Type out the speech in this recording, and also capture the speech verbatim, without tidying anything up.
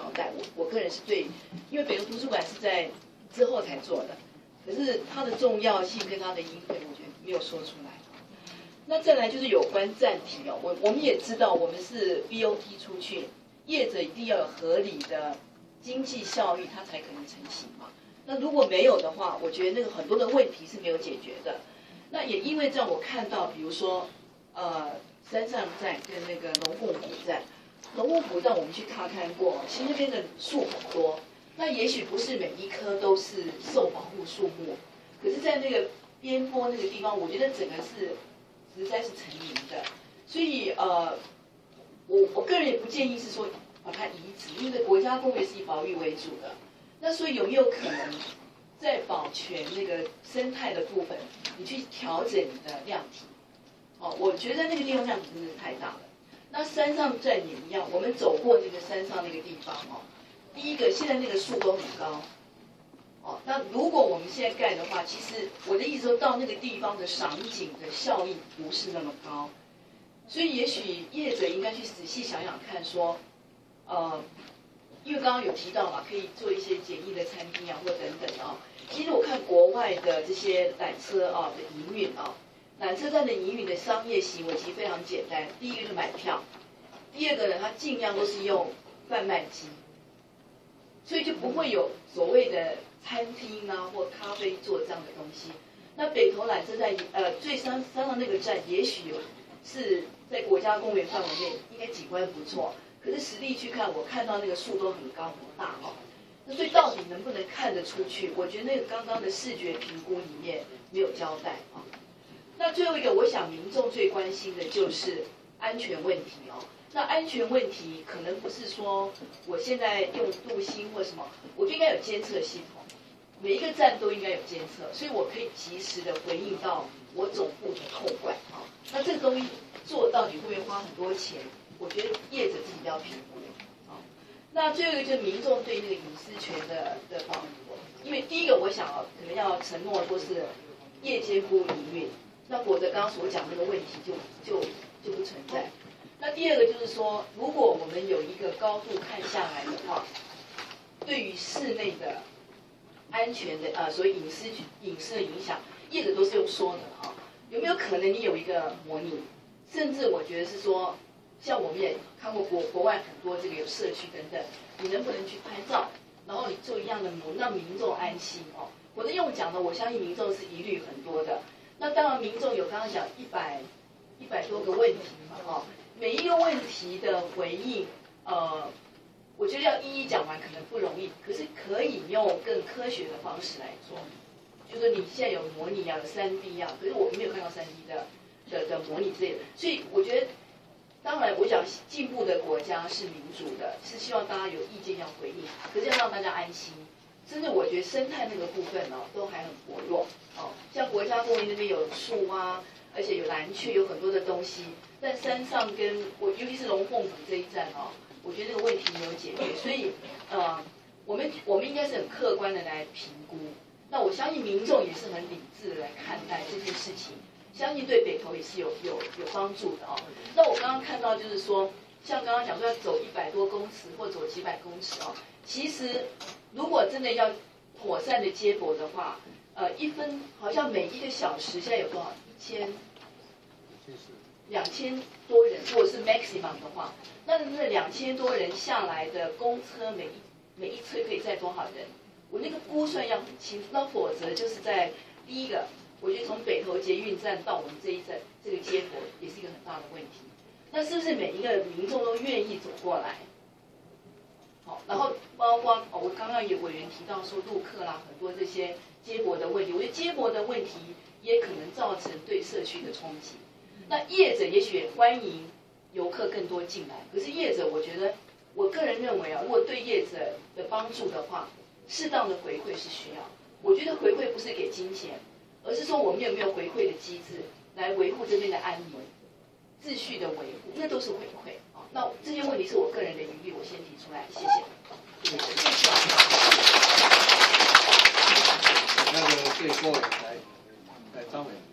交代。我我个人是对，因为北投图书馆是在之后才做的，可是它的重要性跟它的因为，我觉得没有说出来。那再来就是有关暂停哦，我我们也知道我们是 B O T 出去，业者一定要有合理的经济效益，它才可能成型嘛。那如果没有的话，我觉得那个很多的问题是没有解决的。那也因为这样，我看到比如说，呃，山上站跟那个龙凤谷站，龙凤谷站我们去踏看过，其实那边的树很多。那也许不是每一棵都是受保护树木，可是，在那个边坡那个地方，我觉得整个是实在是成林的。所以呃，我我个人也不建议是说把它移植，因为国家公园是以保育为主的。那所以有没有可能在保全那个生态的部分，你去调整你的量体？哦，我觉得那个地方量体真的是太大了。那山上站也一样，我们走过那个山上那个地方哦。第一个，现在那个树都很高，哦，那如果我们现在盖的话，其实我的意思说到那个地方的赏景的效益不是那么高，所以也许业者应该去仔细想想看，说，呃，因为刚刚有提到嘛，可以做一些简易的餐厅啊，或等等啊。其实我看国外的这些缆车啊的营运啊，缆车站的营运的商业行为其实非常简单，第一个就是买票，第二个呢，它尽量都是用贩卖机。所以就不会有所谓的餐厅啊或咖啡座这样的东西。那北投缆车站，呃，最山山上那个站，也许有是在国家公园范围内，应该景观不错。可是实地去看，我看到那个树都很高很大哦。那所以到底能不能看得出去？我觉得那个刚刚的视觉评估里面没有交代啊。那最后一个，我想民众最关心的就是安全问题哦。那安全问题可能不是说我现在用镀锌或什么，我就应该有监测系统，每一个站都应该有监测，所以我可以及时的回应到我总部的控管啊。那这个东西做到底会不会花很多钱？我觉得业者自己要评估啊。那最后一个就是民众对那个隐私权的的保护，因为第一个我想啊，可能要承诺说是夜间不营运，那否则刚刚所讲那个问题就就就不存在。那第二个就是说，如果我们有一个高度看下来的话，对于室内的安全的呃，所谓隐私隐私的影响，业者都是用说的啊。有没有可能你有一个模拟？甚至我觉得是说，像我们也看过国国外很多这个有社区等等，你能不能去拍照，然后你做一样的模，让民众安心哦。我的用讲的，我相信民众是疑虑很多的。那当然，民众有刚刚讲一百一百多个问题嘛，哦。每一个问题的回应，呃，我觉得要一一讲完可能不容易，可是可以用更科学的方式来做。就是你现在有模拟啊，有三 D 啊，可是我没有看到三 D 的的的模拟之类的，所以我觉得，当然我讲进步的国家是民主的，是希望大家有意见要回应，可是要让大家安心。甚至我觉得生态那个部分哦，都还很薄弱哦，像国家公园那边有树啊。而且有蓝雀，有很多的东西，但山上跟我，尤其是龙凤谷这一站哦，我觉得这个问题没有解决，所以呃，我们我们应该是很客观的来评估。那我相信民众也是很理智的来看待这件事情，相信对北投也是有有有帮助的哦。那我刚刚看到就是说，像刚刚讲说要走一百多公尺或走几百公尺哦，其实如果真的要妥善的接驳的话，呃，一分好像每一个小时现在有多少？千两千多人，如果是 maximum 的话，那那两千多人下来的公车，每一每一车可以载多少人？我那个估算要很清楚，那否则就是在第一个，我觉得从北投捷运站到我们这一站这个接驳也是一个很大的问题。那是不是每一个民众都愿意走过来？好，然后包括哦，我刚刚有委员提到说陆客啦，很多这些接驳的问题，我觉得接驳的问题也可能造成对社区的冲击。那业者也许也欢迎游客更多进来，可是业者，我觉得我个人认为啊，如果对业者的帮助的话，适当的回馈是需要。我觉得回馈不是给金钱，而是说我们有没有回馈的机制来维护这边的安宁、秩序的维护，那都是回馈啊。那这些问题是我个人的疑虑，我先提出来，谢谢。 那个最后来，来张伟。